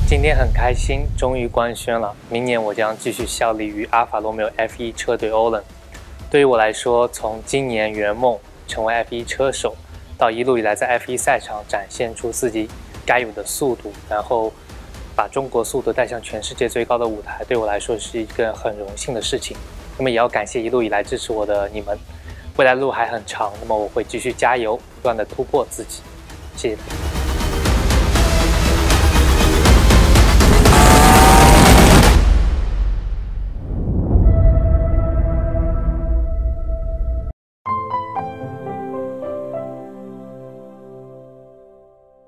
今天很开心，终于官宣了，明年我将继续效力于阿尔法罗密欧 F1 车队欧冷。对于我来说，从今年圆梦成为 F1 车手，到一路以来在 F1 赛场展现出自己该有的速度，然后把中国速度带向全世界最高的舞台，对我来说是一个很荣幸的事情。那么也要感谢一路以来支持我的你们，未来路还很长，那么我会继续加油，不断的突破自己。谢谢。